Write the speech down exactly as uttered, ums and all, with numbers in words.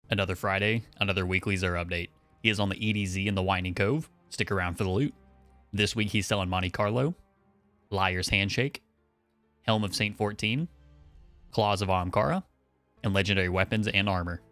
Another Friday, another weekly X U R update. He is on the E D Z in the Winding Cove. Stick around for the loot. This week he's selling Monte Carlo, Liar's Handshake, Helm of Saint fourteen, Claws of Ahamkara, and legendary weapons and armor.